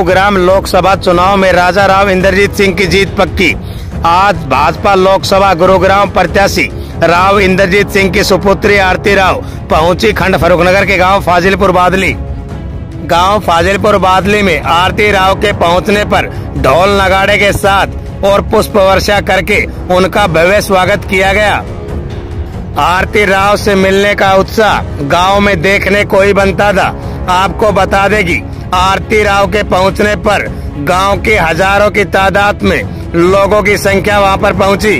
गुरुग्राम लोकसभा चुनाव में राजा राव इंद्रजीत सिंह की जीत पक्की। आज भाजपा लोकसभा गुरुग्राम प्रत्याशी राव इंद्रजीत सिंह की सुपुत्री आरती राव पहुंची खंड फर्रुखनगर के गांव फाजिलपुर बादली में आरती राव के पहुंचने पर ढोल नगाड़े के साथ और पुष्प वर्षा करके उनका भव्य स्वागत किया गया। आरती राव से मिलने का उत्साह गांव में देखने को ही बनता था। आपको बता देगी, आरती राव के पहुंचने पर गांव के हजारों की तादाद में लोगों की संख्या वहां पर पहुंची।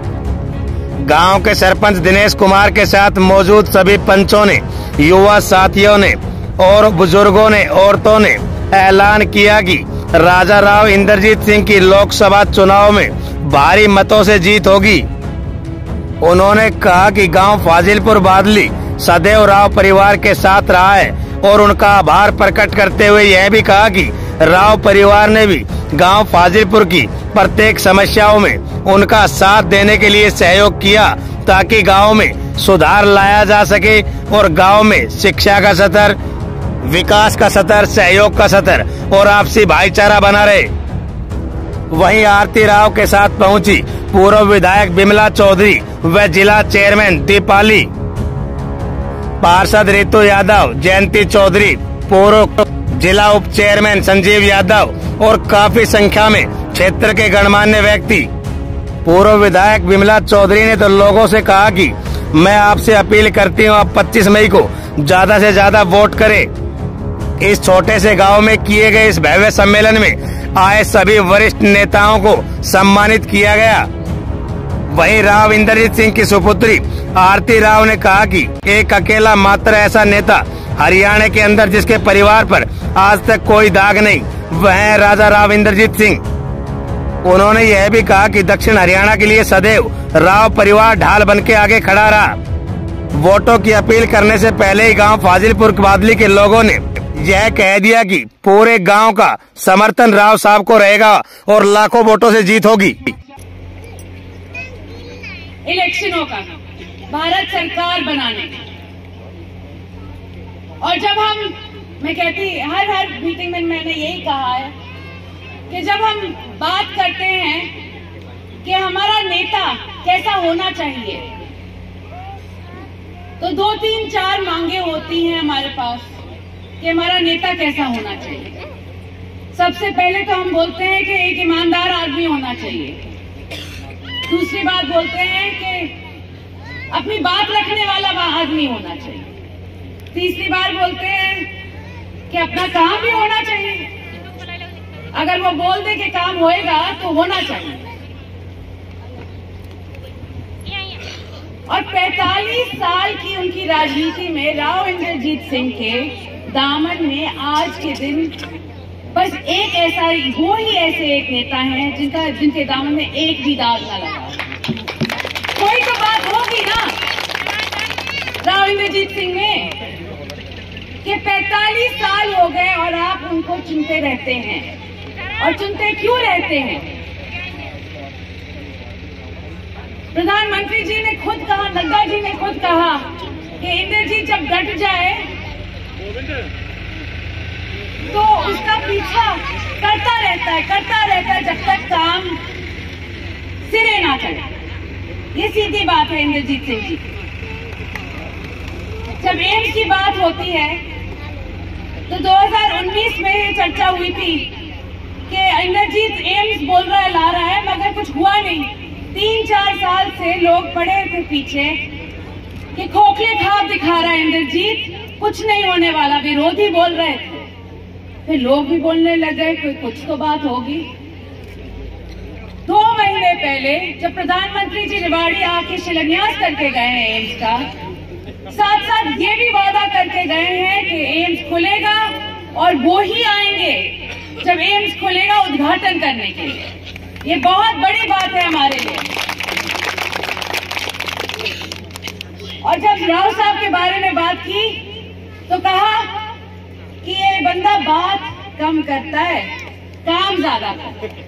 गांव के सरपंच दिनेश कुमार के साथ मौजूद सभी पंचों ने, युवा साथियों ने और बुजुर्गों ने, औरतों ने ऐलान किया कि राजा राव इंद्रजीत सिंह की लोकसभा चुनाव में भारी मतों से जीत होगी। उन्होंने कहा कि गांव फाजिलपुर बादली सदैव राव परिवार के साथ रहा है और उनका आभार प्रकट करते हुए यह भी कहा कि राव परिवार ने भी गांव फाजिलपुर की प्रत्येक समस्याओं में उनका साथ देने के लिए सहयोग किया ताकि गांव में सुधार लाया जा सके और गांव में शिक्षा का स्तर, विकास का स्तर, सहयोग का स्तर और आपसी भाईचारा बना रहे। वहीं आरती राव के साथ पहुंची पूर्व विधायक बिमला चौधरी व जिला चेयरमैन दीपाली, पार्षद रितु यादव, जयंती चौधरी, पूर्व जिला उप चेयरमैन संजीव यादव और काफी संख्या में क्षेत्र के गणमान्य व्यक्ति। पूर्व विधायक बिमला चौधरी ने तो लोगों से कहा कि मैं आपसे अपील करती हूं, आप 25 मई को ज्यादा से ज्यादा वोट करें। इस छोटे से गांव में किए गए इस भव्य सम्मेलन में आए सभी वरिष्ठ नेताओं को सम्मानित किया गया। वहीं राव इंद्रजीत सिंह की सुपुत्री आरती राव ने कहा कि एक अकेला मात्र ऐसा नेता हरियाणा के अंदर जिसके परिवार पर आज तक कोई दाग नहीं, वह है राजा राव इंद्रजीत सिंह। उन्होंने यह भी कहा कि दक्षिण हरियाणा के लिए सदैव राव परिवार ढाल बन के आगे खड़ा रहा। वोटों की अपील करने से पहले ही गांव फाजिलपुर बादली के लोगों ने यह कह दिया कि पूरे गांव का समर्थन राव साहब को रहेगा और लाखों वोटों से जीत होगी। इलेक्शनों का भारत सरकार बनाने और जब मैं कहती हर मीटिंग में मैंने यही कहा है कि जब हम बात करते हैं कि हमारा नेता कैसा होना चाहिए तो 2, 3, 4 मांगे होती हैं हमारे पास कि हमारा नेता कैसा होना चाहिए। सबसे पहले तो हम बोलते हैं कि एक ईमानदार आदमी होना चाहिए। दूसरी बात बोलते हैं कि अपनी बात रखने वाला आदमी होना चाहिए। तीसरी बात बोलते हैं कि अपना काम भी होना चाहिए। अगर वो बोल दे कि काम होएगा तो होना चाहिए। और 45 साल की उनकी राजनीति में राव इंद्रजीत सिंह के दामन में आज के दिन बस एक ऐसा, वो ही ऐसे एक नेता है जिनके दामन में एक भी दाग न लगा। कोई तो बात होगी ना राव इंद्रजीत सिंह में कि 45 साल हो गए और आप उनको चुनते रहते हैं। और चुनते क्यों रहते हैं? प्रधानमंत्री जी ने खुद कहा, नड्डा जी ने खुद कहा कि इंद्रजीत जब डट जाए तो उसका पीछा करता रहता है जब तक काम सिरे ना चढ़े। ये सीधी बात है इंद्रजीत सिंह जी। जब एम्स की बात होती है तो 2019 में ये चर्चा हुई थी कि इंद्रजीत एम्स बोल रहा है, ला रहा है, मगर कुछ हुआ नहीं। 3-4 साल से लोग पड़े थे पीछे कि खोखले ख्वाब दिखा रहा है इंद्रजीत, कुछ नहीं होने वाला। विरोधी बोल रहे थे, फिर लोग भी बोलने लगे कोई कुछ तो बात होगी। 2 महीने पहले जब प्रधानमंत्री जी रेवाड़ी आके शिलान्यास करके गए हैं एम्स का, साथ साथ ये भी वादा करके गए हैं कि एम्स खुलेगा और वो ही आएंगे जब एम्स खुलेगा उद्घाटन करने के लिए। ये बहुत बड़ी बात है हमारे लिए। और जब राव साहब के बारे में बात की तो कहा कि ये बंदा बात कम करता है, काम ज्यादा करता है।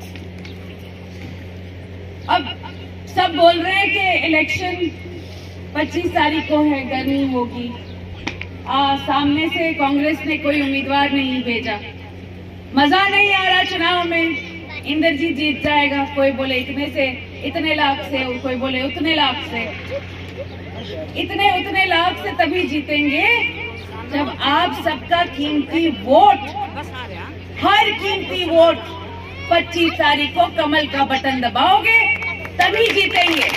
अब सब बोल रहे हैं कि इलेक्शन 25 तारीख को है, गर्मी होगी। सामने से कांग्रेस ने कोई उम्मीदवार नहीं भेजा। मजा नहीं आ रहा चुनाव में। इंद्रजीत जीत जाएगा, कोई बोले इतने से, इतने लाख से, कोई बोले उतने लाख से। इतने उतने लाख से तभी जीतेंगे जब आप सबका कीमती वोट, हर कीमती वोट 25 तारीख को कमल का बटन दबाओगे, तभी जीतेंगे।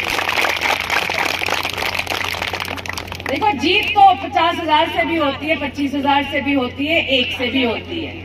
देखो, जीत तो 50,000 से भी होती है, 25,000 से भी होती है, 1 से भी होती है।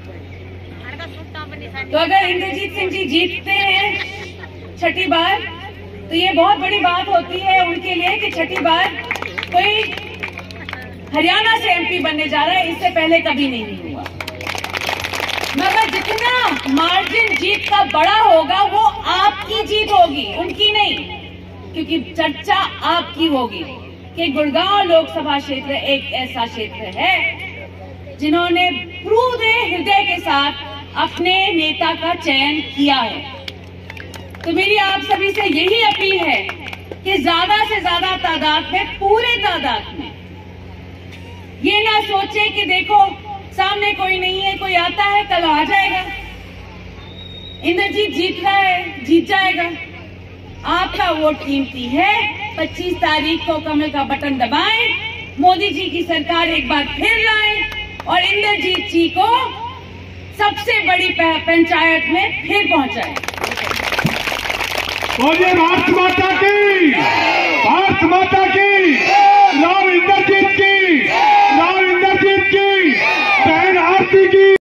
तो अगर इंद्रजीत सिंह जी जीतते हैं छठी बार, तो ये बहुत बड़ी बात होती है उनके लिए कि छठी बार कोई हरियाणा से एमपी बनने जा रहा है। इससे पहले कभी नहीं हुआ। मगर जितना मार्जिन जीत का बड़ा होगा, वो आपकी जीत होगी, उनकी नहीं। क्योंकि चर्चा आपकी होगी कि गुड़गांव लोकसभा क्षेत्र एक ऐसा क्षेत्र है जिन्होंने पूरे हृदय के साथ अपने नेता का चयन किया है। तो मेरी आप सभी से यही अपील है कि ज्यादा से ज्यादा तादाद में, पूरे तादाद में, ये ना सोचे कि देखो सामने कोई नहीं है, कोई आता है कल आ जाएगा, इंद्रजीत जीत रहा है, जीत जाएगा। आपका वोट कीमती है। 25 तारीख को कमल का बटन दबाएं, मोदी जी की सरकार एक बार फिर लाएं और इंद्रजीत जी को सबसे बड़ी पंचायत में फिर पहुंचाएं। भारत माता की